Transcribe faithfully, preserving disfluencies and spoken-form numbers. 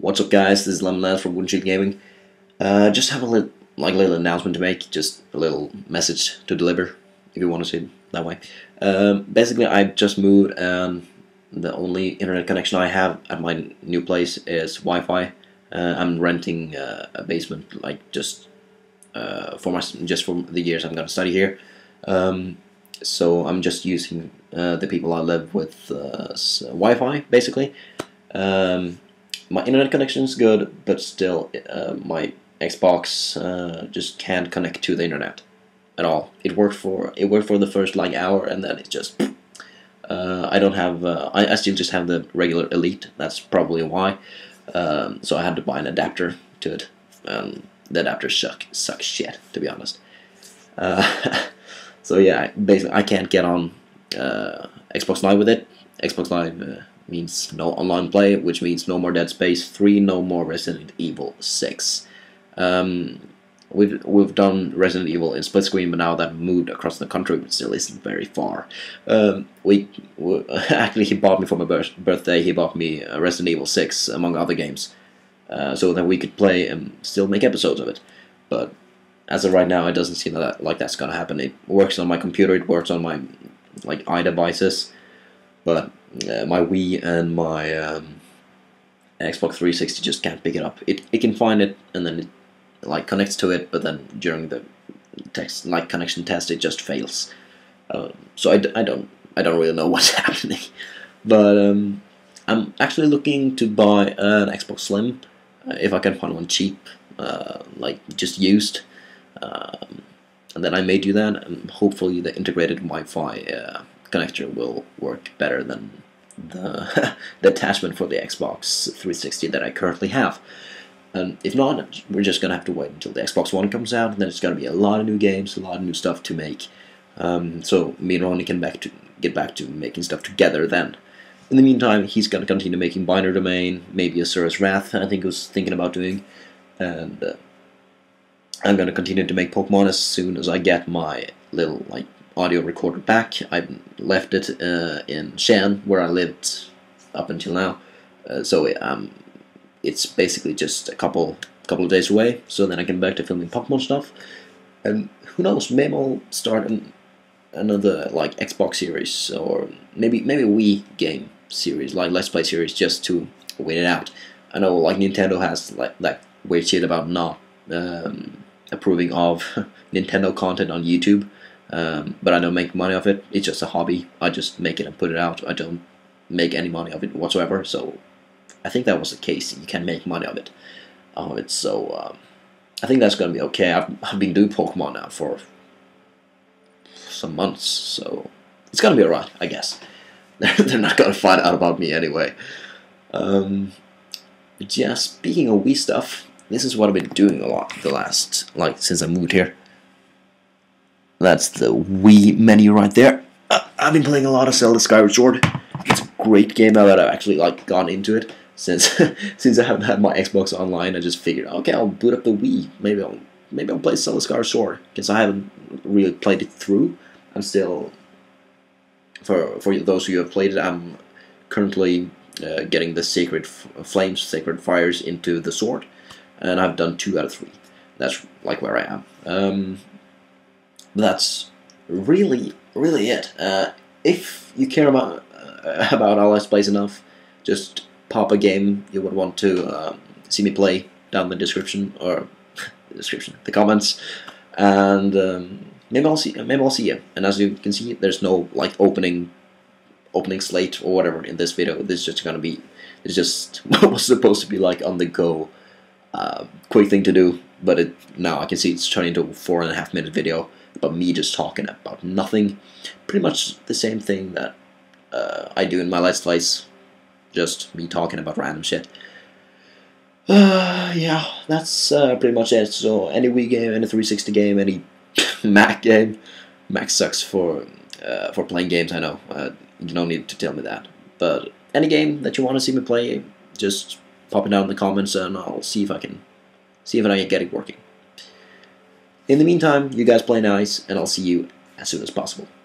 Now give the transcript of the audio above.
What's up, guys? This is Lemonade from Wooden Shield Gaming. Uh, just have a little, like, little announcement to make, just a little message to deliver, if you want to say it that way. Um, basically, I just moved, and the only internet connection I have at my new place is Wi-Fi. Uh, I'm renting uh, a basement, like just uh, for my just for the years I'm gonna study here. Um, so I'm just using uh, the people I live with uh, Wi-Fi, basically. Um, My internet connection is good, but still, uh, my Xbox uh, just can't connect to the internet at all. It worked for it worked for the first like hour, and then it just uh, I don't have uh, I, I still just have the regular Elite. That's probably why. Um, so I had to buy an adapter to it. Um, the adapter suck sucks shit, to be honest. Uh, so yeah, basically I can't get on uh, Xbox Live with it. Xbox Live. Uh, means no online play, which means no more Dead Space three, no more Resident Evil six. Um, we've we've done Resident Evil in split screen, but now that moved across the country, but still isn't very far. Um, we, we actually he bought me for my birth, birthday. He bought me uh, Resident Evil six among other games, uh, so that we could play and still make episodes of it. But as of right now, it doesn't seem that, like that's gonna happen. It works on my computer. It works on my like iDevices, but Uh, my Wii and my um, Xbox three sixty just can't pick it up. It it can find it and then it like connects to it, but then during the text like connection test, it just fails. Uh, so I, d I don't I don't really know what's happening. But um, I'm actually looking to buy an Xbox Slim uh, if I can find one cheap, uh, like just used. Um, and then I may do that, and hopefully the integrated Wi-Fi uh, connector will work better than the, the attachment for the Xbox three sixty that I currently have. And if not, we're just gonna have to wait until the Xbox One comes out, and then it's gonna be a lot of new games, a lot of new stuff to make. Um, so me and Ronnie can back to get back to making stuff together then. In the meantime, he's gonna continue making Binary Domain, maybe Asura's Wrath, I think he was thinking about doing, and uh, I'm gonna continue to make Pokemon as soon as I get my little like audio recorder back. I left it uh, in Shan, where I lived up until now. Uh, so um, it's basically just a couple couple of days away. So then I can back to filming Pokemon stuff, and who knows? Maybe I'll start an, another like Xbox series, or maybe maybe a Wii game series, like Let's Play series, just to win it out. I know like Nintendo has like that weird shit about not um, approving of Nintendo content on YouTube. Um, but I don't make money off it. It's just a hobby. I just make it and put it out. I don't make any money of it whatsoever. So I think that was the case. You can make money of it. Of it. So um, I think that's gonna be okay. I've, I've been doing Pokemon now for some months, so it's gonna be alright, I guess. They're not gonna find out about me anyway. Um, but yeah, speaking of Wii stuff, this is what I've been doing a lot the last, like, since I moved here. That's the Wii menu right there. Uh, I've been playing a lot of Zelda Skyward Sword. It's a great game now that I've actually like gone into it. Since since I haven't had my Xbox online, I just figured, okay, I'll boot up the Wii. Maybe I'll maybe I'll play Zelda Skyward Sword, because I haven't really played it through. I'm still, for for those of you who have played it, I'm currently uh, getting the Sacred Flames, Sacred Fires into the sword, and I've done two out of three. That's like where I am. Um, That's really, really it. Uh, if you care about uh, about our Let's Plays enough, just pop a game you would want to um, see me play down the description, or the description, the comments, and um, maybe I'll see. Maybe I'll see you. And as you can see, there's no like opening, opening slate or whatever in this video. This is just gonna be. It's just what was supposed to be like on the go, uh, quick thing to do. But it now I can see it's turning into a four and a half minute video. But me just talking about nothing. Pretty much the same thing that uh, I do in my Let's Plays. Just me talking about random shit. Uh, yeah, that's uh, pretty much it. So any Wii game, any three sixty game, any Mac game. Mac sucks for uh, for playing games, I know. Uh, you don't need to tell me that. But any game that you want to see me play, just pop it down in the comments and I'll see if I can see if I can get it working. In the meantime, you guys play nice, and I'll see you as soon as possible.